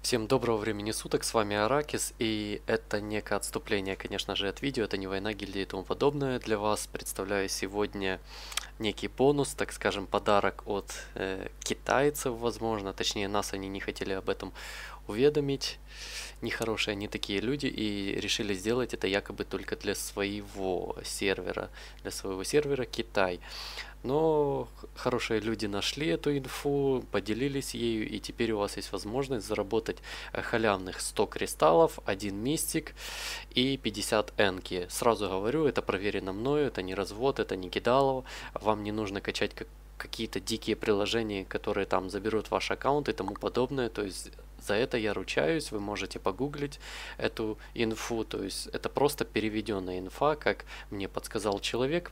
Всем доброго времени суток, с вами Аракис, и это некое отступление, конечно же, от видео, это не война, гильдии и тому подобное. Для вас представляю сегодня некий бонус, так скажем, подарок от китайцев, возможно, точнее нас они не хотели об этом уведомить. Нехорошие они такие люди и решили сделать это якобы только для своего сервера Китай. Но хорошие люди нашли эту инфу, поделились ею, и теперь у вас есть возможность заработать халявных 100 кристаллов, 1 мистик и 50 энки. Сразу говорю, это проверено мною, это не развод, это не кидалово. Вам не нужно качать какие-то дикие приложения, которые там заберут ваш аккаунт и тому подобное. То есть за это я ручаюсь, вы можете погуглить эту инфу. То есть это просто переведенная инфа, как мне подсказал человек,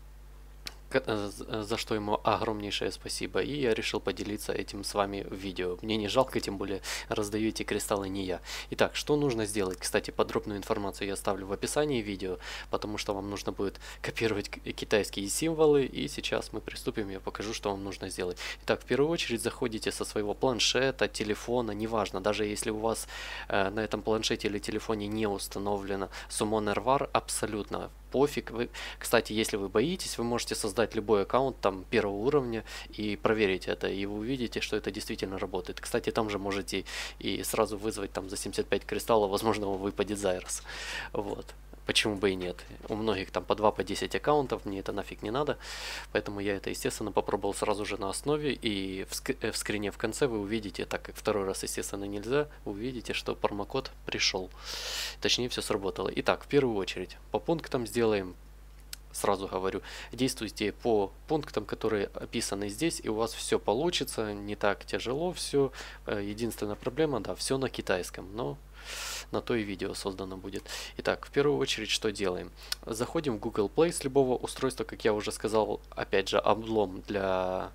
за что ему огромнейшее спасибо. И я решил поделиться этим с вами в видео. Мне не жалко, тем более раздаю эти кристаллы не я. Итак, что нужно сделать? Кстати, подробную информацию я оставлю в описании видео, потому что вам нужно будет копировать китайские символы. И сейчас мы приступим, я покажу, что вам нужно сделать. Итак, в первую очередь заходите со своего планшета, телефона, неважно, даже если у вас на этом планшете или телефоне не установлено Summoner War, абсолютно пофиг. Кстати, если вы боитесь, вы можете создать любой аккаунт там первого уровня и проверить это, и вы увидите, что это действительно работает. Кстати, там же можете и сразу вызвать там за 75 кристаллов, возможно, вам выпадет Зайрос. Вот. Почему бы и нет? У многих там по 2, по 10 аккаунтов, мне это нафиг не надо. Поэтому я это, естественно, попробовал сразу же на основе. И в скрине в конце вы увидите, так как второй раз, естественно, нельзя, вы увидите, что промокод пришел. Точнее, все сработало. Итак, в первую очередь, по пунктам сделаем. Сразу говорю, действуйте по пунктам, которые описаны здесь, и у вас все получится, не так тяжело все. Единственная проблема, да, все на китайском, но на то и видео создано будет. Итак, в первую очередь, что делаем? Заходим в Google Play с любого устройства, как я уже сказал, опять же, облом для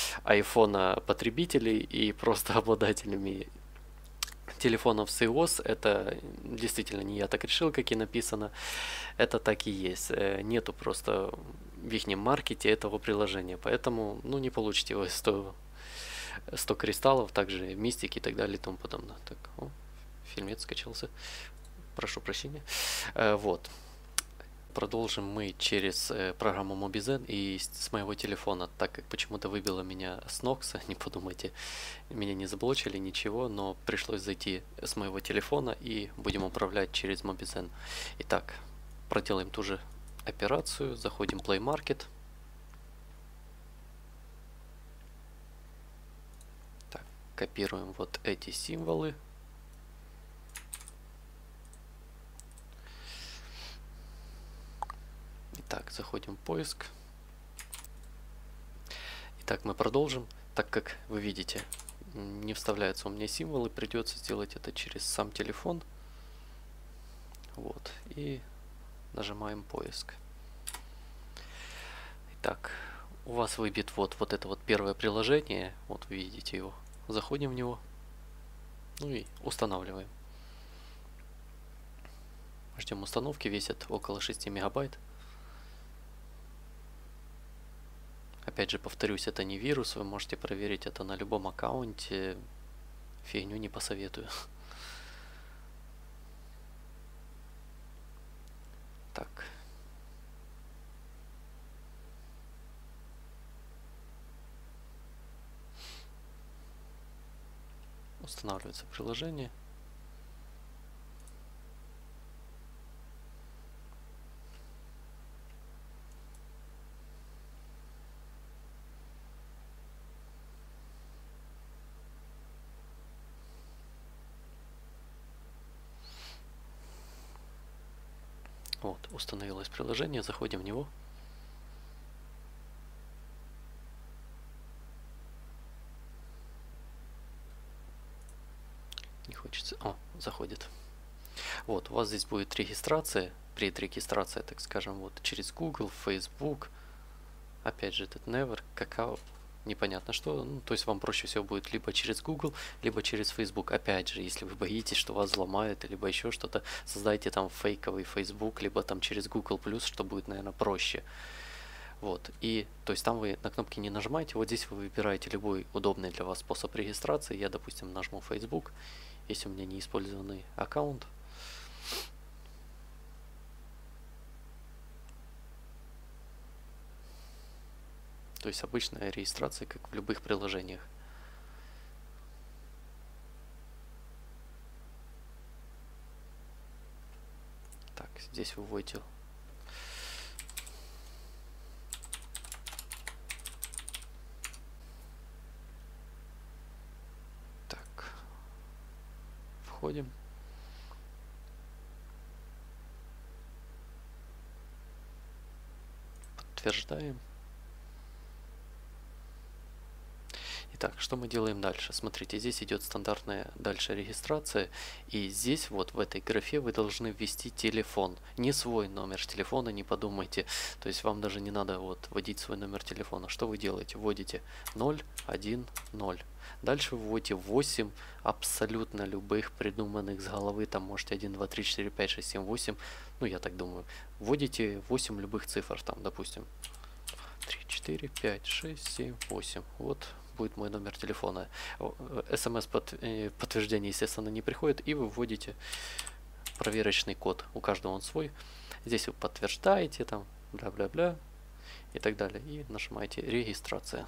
iPhone потребителей и просто обладателями телефонов с iOS. Это действительно не я так решил, как и написано. Это так и есть. Нету просто в их маркете этого приложения. Поэтому, ну, не получите вы 100 кристаллов, также мистики и так далее и тому подобное. Так, о, фильмец скачался. Прошу прощения. Вот. Продолжим мы через программу Mobizen и с моего телефона, так как почему-то выбило меня с Нокса, не подумайте, меня не заблочили, ничего, но пришлось зайти с моего телефона и будем управлять через Mobizen. Итак, проделаем ту же операцию, заходим в Play Market. Так, копируем вот эти символы. Итак, заходим в поиск. Итак, мы продолжим. Так как вы видите, не вставляются у меня символы, придется сделать это через сам телефон. Вот. И нажимаем поиск. Итак, у вас выбит вот это вот первое приложение. Вот вы видите его. Заходим в него. Ну и устанавливаем. Ждем установки. Весит около 6 мегабайт. Опять же, повторюсь, это не вирус, вы можете проверить это на любом аккаунте. Фигню не посоветую. Так. Устанавливается приложение. Вот, установилось приложение, заходим в него. Не хочется. О, заходит. Вот, у вас здесь будет регистрация. Предрегистрация, так скажем, вот через Google, Facebook. Опять же, этот Never, Какао. Непонятно что. Ну, то есть вам проще всего будет либо через Google, либо через Facebook. Опять же, если вы боитесь, что вас взломают, либо еще что-то, создайте там фейковый Facebook, либо там через Google+, что будет, наверное, проще. Вот. И, то есть там вы на кнопки не нажимаете, вот здесь вы выбираете любой удобный для вас способ регистрации. Я, допустим, нажму Facebook, Есть у меня неиспользованный аккаунт. То есть обычная регистрация, как в любых приложениях. Так, здесь вы вводите так, входим. Подтверждаем. Итак, что мы делаем дальше? Смотрите, здесь идет стандартная дальше регистрация, и здесь вот в этой графе вы должны ввести телефон, не свой номер телефона, не подумайте, то есть вам даже не надо вот вводить свой номер телефона. Что вы делаете? Вводите 0, 1, 0. Дальше вы вводите 8 абсолютно любых придуманных с головы, там можете 1, 2, 3, 4, 5, 6, 7, 8, ну я так думаю. Вводите 8 любых цифр, там, допустим, 3, 4, 5, 6, 7, 8. Вот будет мой номер телефона. СМС подтверждение, естественно, не приходит, и вы вводите проверочный код. У каждого он свой. Здесь вы подтверждаете, там, бля-бля-бля, и так далее. И нажимаете регистрация.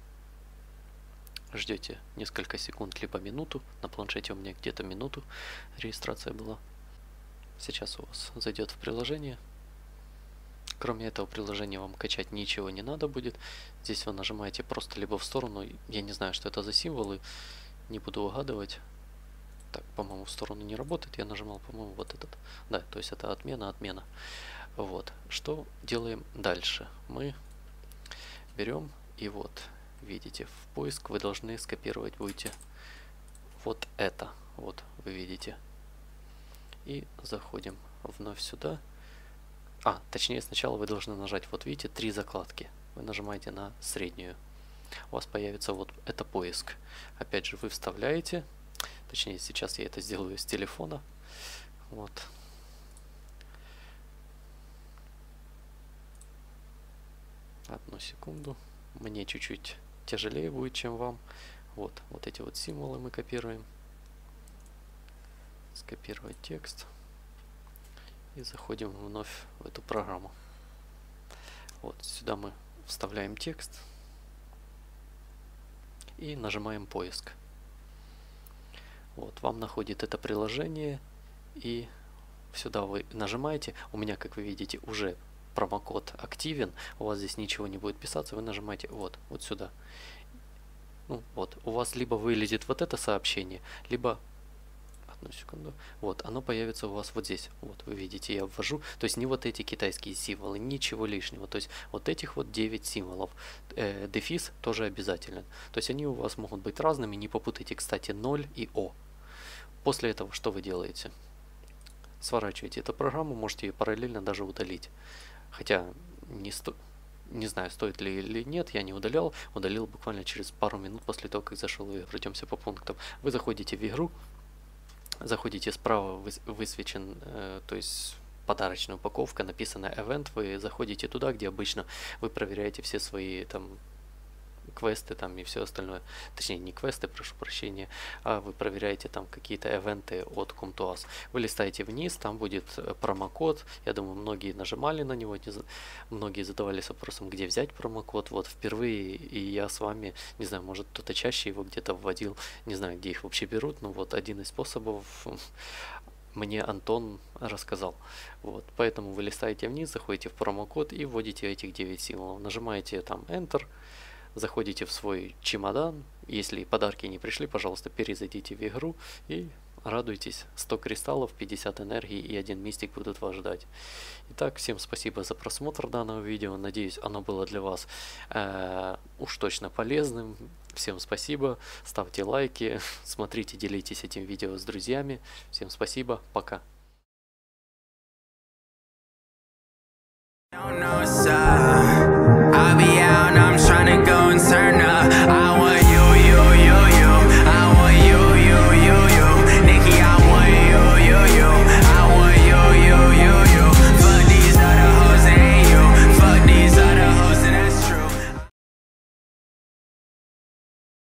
Ждете несколько секунд, либо минуту. На планшете у меня где-то минуту регистрация была. Сейчас у вас зайдет в приложение. Кроме этого приложения вам качать ничего не надо будет. Здесь вы нажимаете просто либо в сторону. Я не знаю, что это за символы. Не буду угадывать. Так, по-моему, в сторону не работает. Я нажимал, по-моему, вот этот. Да, то есть это отмена. Вот. Что делаем дальше? Мы берем и вот, видите, в поиск вы должны скопировать будете вот это. Вот, вы видите. И заходим вновь сюда. Точнее, сначала вы должны нажать, вот видите, 3 закладки. Вы нажимаете на среднюю. У вас появится вот это поиск. Опять же, вы вставляете, точнее, сейчас я это сделаю с телефона. Вот. Одну секунду. Мне чуть-чуть тяжелее будет, чем вам. Вот эти вот символы мы копируем. Скопировать текст. И заходим вновь в эту программу. Вот сюда мы вставляем текст и нажимаем поиск. Вот вам находит это приложение, и сюда вы нажимаете. У меня, как вы видите, уже промокод активен. У вас здесь ничего не будет писаться. Вы нажимаете вот сюда. Ну вот, у вас либо вылезет вот это сообщение, либо одну секунду. Вот, оно появится у вас вот здесь. Вот, вы видите, я ввожу. То есть не вот эти китайские символы, ничего лишнего. То есть вот этих вот 9 символов. Дефис тоже обязателен. То есть они у вас могут быть разными. Не попутайте, кстати, 0 и О. После этого что вы делаете? Сворачиваете эту программу, можете ее параллельно даже удалить. Хотя не знаю, стоит ли или нет, я не удалял. Удалил буквально через пару минут после того, как зашел в игру. Пройдемся по пунктам. Вы заходите в игру. Заходите, справа высвечен, то есть подарочная упаковка, написано Event, вы заходите туда, где обычно вы проверяете все свои там квесты там и все остальное. Точнее, не квесты, прошу прощения, а вы проверяете там какие-то ивенты от Come2Us. Вы листаете вниз, там будет промокод. Я думаю, многие нажимали на него, многие задавались вопросом, где взять промокод. Вот впервые, и я с вами, не знаю, может кто-то чаще его где-то вводил, не знаю, где их вообще берут, но вот один из способов мне Антон рассказал. Вот, поэтому вы листаете вниз, заходите в промокод и вводите этих 9 символов. Нажимаете там Enter. Заходите в свой чемодан. Если подарки не пришли, пожалуйста, перезайдите в игру и радуйтесь. 100 кристаллов, 50 энергии и 1 мистик будут вас ждать. Итак, всем спасибо за просмотр данного видео. Надеюсь, оно было для вас уж точно полезным. Всем спасибо. Ставьте лайки, смотрите, делитесь этим видео с друзьями. Всем спасибо. Пока.